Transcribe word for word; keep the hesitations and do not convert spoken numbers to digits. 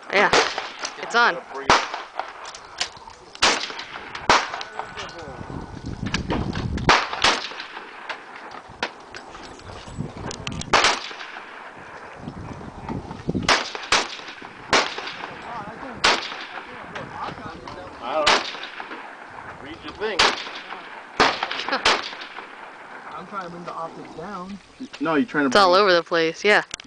Yeah, it's on. I don't know. Read your thing. I'm trying to bring the optics down. No, you're trying to. It's all over the place, yeah.